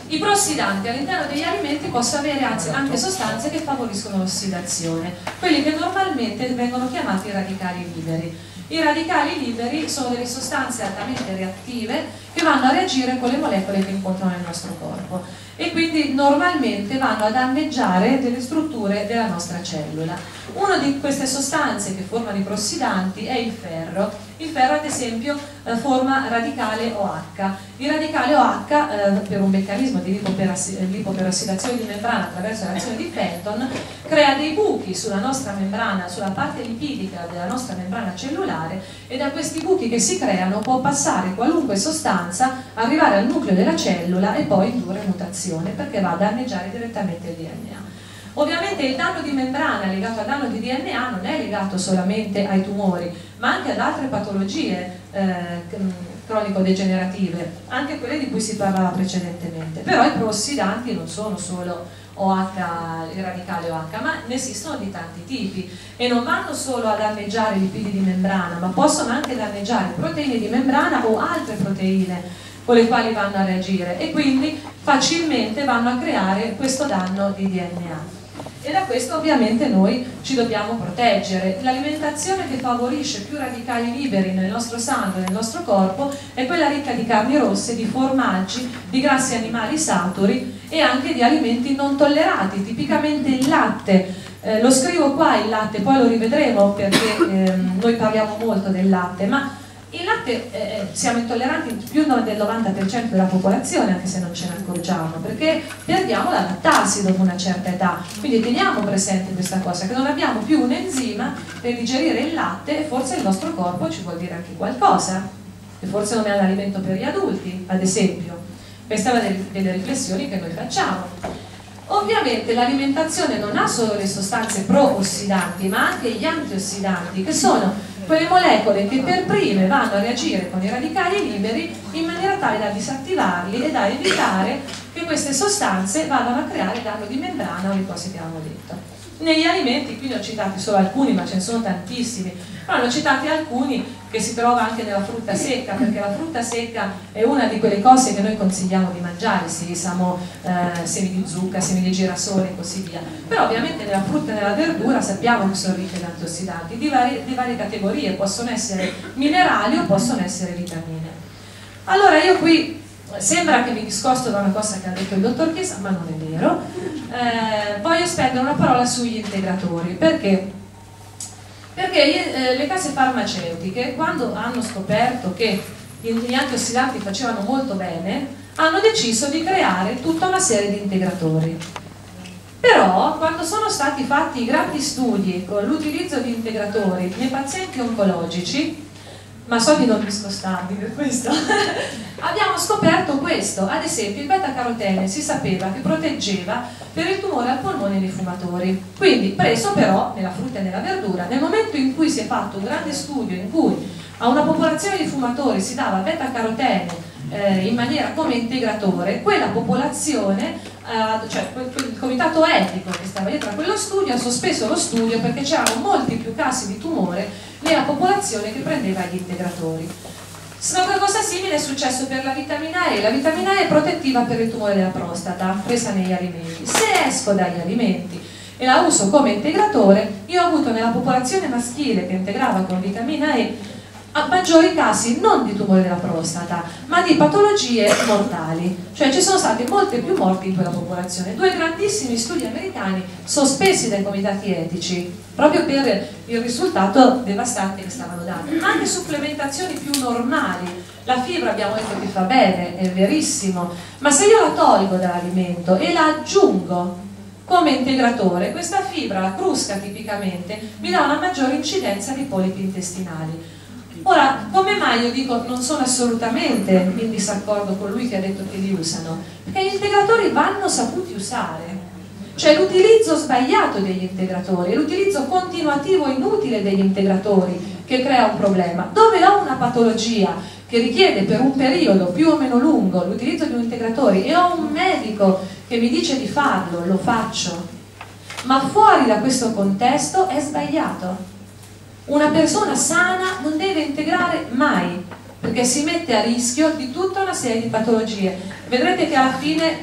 I prossidanti all'interno degli alimenti possono avere anche sostanze che favoriscono l'ossidazione, quelli che normalmente vengono chiamati radicali liberi. I radicali liberi sono delle sostanze altamente reattive che vanno a reagire con le molecole che incontrano nel nostro corpo e quindi normalmente vanno a danneggiare delle strutture della nostra cellula. Una di queste sostanze che formano i prossidanti è il ferro. Il ferro ad esempio forma radicale OH. Il radicale OH per un meccanismo di lipoperossidazione di membrana attraverso l'azione di Fenton crea dei buchi sulla nostra membrana, sulla parte lipidica della nostra membrana cellulare, e da questi buchi che si creano può passare qualunque sostanza, arrivare al nucleo della cellula e poi indurre mutazione perché va a danneggiare direttamente il DNA. Ovviamente il danno di membrana legato al danno di DNA non è legato solamente ai tumori, ma anche ad altre patologie cronico-degenerative, anche quelle di cui si parlava precedentemente. Però i prossidanti non sono solo OH, il radicale OH, ma ne esistono di tanti tipi e non vanno solo a danneggiare i lipidi di membrana, ma possono anche danneggiare proteine di membrana o altre proteine con le quali vanno a reagire e quindi facilmente vanno a creare questo danno di DNA. E da questo ovviamente noi ci dobbiamo proteggere. L'alimentazione che favorisce più radicali liberi nel nostro sangue, nel nostro corpo, è quella ricca di carni rosse, di formaggi, di grassi animali saturi e anche di alimenti non tollerati, tipicamente il latte. Lo scrivo qua il latte, poi lo rivedremo perché noi parliamo molto del latte, ma il latte siamo intolleranti più del 90% della popolazione, anche se non ce ne accorgiamo, perché perdiamo la lattassi dopo una certa età. Quindi teniamo presente questa cosa, che non abbiamo più un enzima per digerire il latte e forse il nostro corpo ci vuol dire anche qualcosa, che forse non è un alimento per gli adulti, ad esempio. Queste sono delle riflessioni che noi facciamo. Ovviamente l'alimentazione non ha solo le sostanze pro-ossidanti, ma anche gli antiossidanti, che sono quelle molecole che per prime vanno a reagire con i radicali liberi in maniera tale da disattivarli e da evitare che queste sostanze vadano a creare danno di membrana o le cose che avevamo detto. Negli alimenti, qui ne ho citati solo alcuni, ma ce ne sono tantissimi, però ne ho citati alcuni che si trova anche nella frutta secca, perché la frutta secca è una di quelle cose che noi consigliamo di mangiare, sesamo, semi di zucca, semi di girasole e così via. Però ovviamente nella frutta e nella verdura sappiamo che sono ricche di antiossidanti di varie categorie, possono essere minerali o possono essere vitamine. Allora io qui sembra che mi discosto da una cosa che ha detto il dottor Chiesa, ma non è vero. Voglio spendere una parola sugli integratori, perché le case farmaceutiche, quando hanno scoperto che gli antiossidanti facevano molto bene, hanno deciso di creare tutta una serie di integratori. Però quando sono stati fatti i grandi studi con l'utilizzo di integratori nei pazienti oncologici, ma so di non discostarvi per questo, abbiamo scoperto questo. Ad esempio il beta-carotene si sapeva che proteggeva per il tumore al polmone dei fumatori, quindi preso però nella frutta e nella verdura. Nel momento in cui si è fatto un grande studio in cui a una popolazione di fumatori si dava beta-carotene in maniera come integratore, quella popolazione, cioè il comitato etico che stava dietro a quello studio ha sospeso lo studio perché c'erano molti più casi di tumore nella popolazione che prendeva gli integratori. Una cosa simile è successo per la vitamina E. La vitamina E è protettiva per il tumore della prostata, presa negli alimenti. Se esco dagli alimenti e la uso come integratore, io ho avuto nella popolazione maschile che integrava con vitamina E maggiori casi non di tumore della prostata, ma di patologie mortali. Cioè ci sono stati molte più morti in quella popolazione. Due grandissimi studi americani sospesi dai comitati etici proprio per il risultato devastante che stavano dando. Anche supplementazioni più normali, la fibra abbiamo detto che fa bene, è verissimo, ma se io la tolgo dall'alimento e la aggiungo come integratore, questa fibra, la crusca tipicamente, mi dà una maggiore incidenza di polipi intestinali. Ora, come mai io dico non sono assolutamente in disaccordo con lui che ha detto che li usano? Perché gli integratori vanno saputi usare. Cioè l'utilizzo sbagliato degli integratori, l'utilizzo continuativo inutile degli integratori che crea un problema. Dove ho una patologia che richiede per un periodo più o meno lungo l'utilizzo di un integratore e ho un medico che mi dice di farlo, lo faccio. Ma fuori da questo contesto è sbagliato. Una persona sana non deve integrare mai, perché si mette a rischio di tutta una serie di patologie. Vedrete che alla fine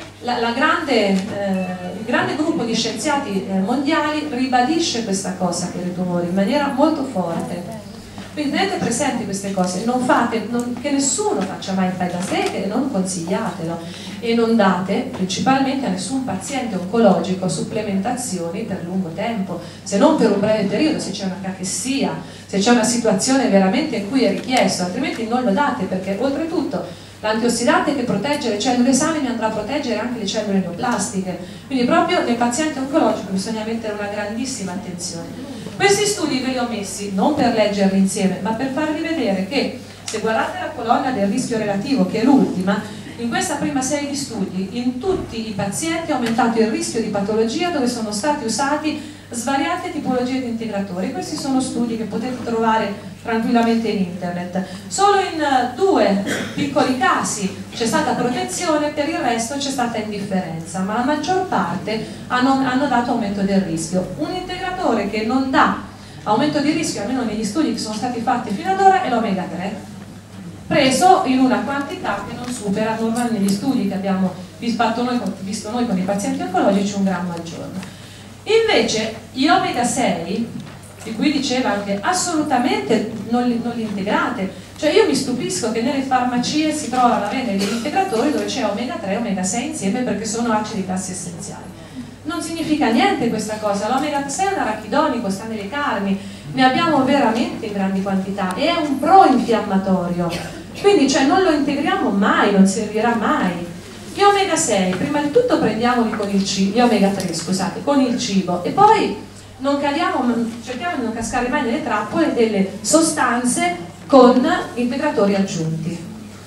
il grande gruppo di scienziati mondiali ribadisce questa cosa per i tumori in maniera molto forte. Quindi tenete presenti queste cose, che nessuno faccia mai il fai da sé, che non consigliatelo, e non date principalmente a nessun paziente oncologico supplementazioni per lungo tempo, se non per un breve periodo, se c'è una cachessia, se c'è una situazione veramente in cui è richiesto, altrimenti non lo date, perché oltretutto l'antiossidante che protegge le cellule sane mi andrà a proteggere anche le cellule neoplastiche, quindi proprio nel paziente oncologico bisogna mettere una grandissima attenzione. Questi studi ve li ho messi non per leggerli insieme, ma per farvi vedere che se guardate la colonna del rischio relativo, che è l'ultima, in questa prima serie di studi in tutti i pazienti è aumentato il rischio di patologia dove sono stati usati svariate tipologie di integratori. Questi sono studi che potete trovare tranquillamente in internet. Solo in 2 piccoli casi c'è stata protezione, per il resto c'è stata indifferenza, ma la maggior parte hanno dato aumento del rischio. Un integratore che non dà aumento di rischio, almeno negli studi che sono stati fatti fino ad ora, è l'omega 3, preso in una quantità che non supera normalmente negli studi che abbiamo visto noi con i pazienti oncologici 1 grammo al giorno. Invece gli omega 6, di cui diceva anche, assolutamente non li integrate, cioè io mi stupisco che nelle farmacie si trovano a vendere degli integratori dove c'è omega 3 e omega 6 insieme perché sono acidi grassi essenziali. Non significa niente questa cosa, l'omega 6 è un arachidonico, sta nelle carni, ne abbiamo veramente in grandi quantità e è un pro-infiammatorio, quindi cioè, non lo integriamo mai, non servirà mai. Gli omega 6, prima di tutto prendiamoli con il cibo, gli omega 3 scusate, con il cibo, e poi cerchiamo di non cascare mai nelle trappole delle sostanze con integratori aggiunti.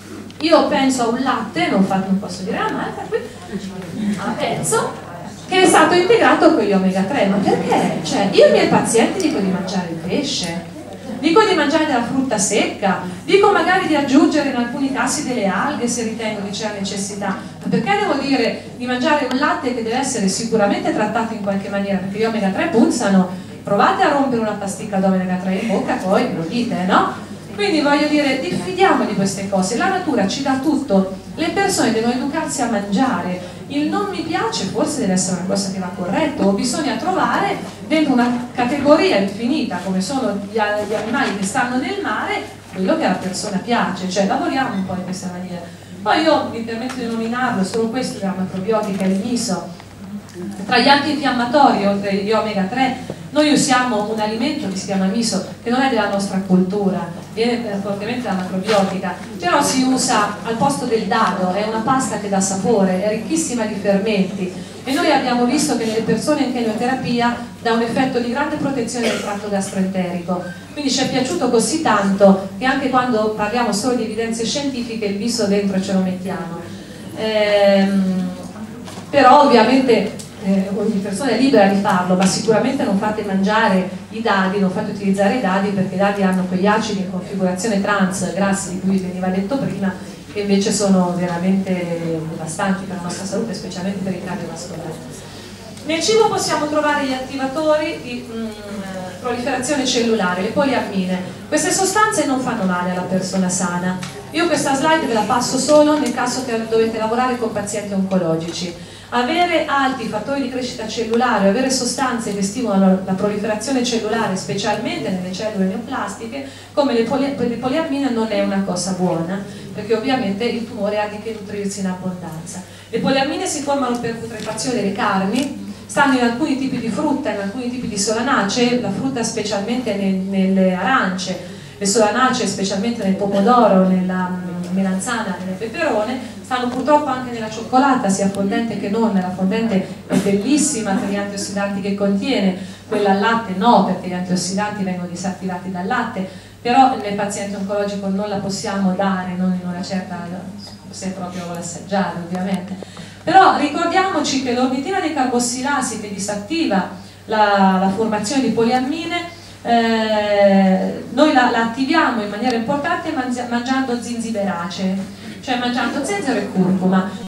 Io penso a un latte, non posso dire la marca qui, penso che è stato integrato con gli omega 3, ma perché? Cioè, io ai miei pazienti dico di mangiare il pesce, dico di mangiare della frutta secca, dico magari di aggiungere in alcuni casi delle alghe se ritengo che c'è la necessità, ma perché devo dire di mangiare un latte che deve essere sicuramente trattato in qualche maniera, perché gli omega 3 puzzano, provate a rompere una pasticca d'omega 3 in bocca, poi lo dite, no? Quindi voglio dire, diffidiamo di queste cose, la natura ci dà tutto, le persone devono educarsi a mangiare, il non mi piace forse deve essere una cosa che va corretto, o bisogna trovare dentro una categoria infinita come sono gli animali che stanno nel mare quello che alla persona piace, cioè lavoriamo un po' in questa maniera. Poi io mi permetto di nominarlo, solo questo è una probiotica, il miso. Tra gli antinfiammatori, oltre agli omega 3, noi usiamo un alimento che si chiama miso, che non è della nostra cultura, viene fortemente dalla macrobiotica, però si usa al posto del dado, è una pasta che dà sapore, è ricchissima di fermenti e noi abbiamo visto che nelle persone in chemioterapia dà un effetto di grande protezione del tratto gastroenterico, quindi ci è piaciuto così tanto che anche quando parliamo solo di evidenze scientifiche il miso dentro ce lo mettiamo. Però ovviamente ogni persona è libera di farlo, ma sicuramente non fate mangiare i dadi, non fate utilizzare i dadi perché i dadi hanno quegli acidi in configurazione trans, grassi di cui veniva detto prima, che invece sono veramente devastanti per la nostra salute, specialmente per i cardiovascolari. Nel cibo possiamo trovare gli attivatori di proliferazione cellulare, le poliammine. Queste sostanze non fanno male alla persona sana. Io questa slide ve la passo solo nel caso che dovete lavorare con pazienti oncologici. Avere alti fattori di crescita cellulare, avere sostanze che stimolano la proliferazione cellulare, specialmente nelle cellule neoplastiche, come le poliammine, non è una cosa buona, perché ovviamente il tumore ha di che nutrirsi in abbondanza. Le poliammine si formano per putrefazione delle carni, stanno in alcuni tipi di frutta, in alcuni tipi di solanacee, la frutta specialmente nelle arance, le solanacee specialmente nel pomodoro, nella melanzana, nel peperone, stanno purtroppo anche nella cioccolata, sia fondente che non. La fondente è bellissima per gli antiossidanti che contiene, quella al latte no, perché gli antiossidanti vengono disattivati dal latte, però nel paziente oncologico non la possiamo dare, non in una certa, se proprio vuole assaggiare ovviamente. Però ricordiamoci che l'ornitina decarbossilasi che disattiva la formazione di poliammine, noi la attiviamo in maniera importante mangiando zinziberacee, cioè mangiando zenzero e curcuma.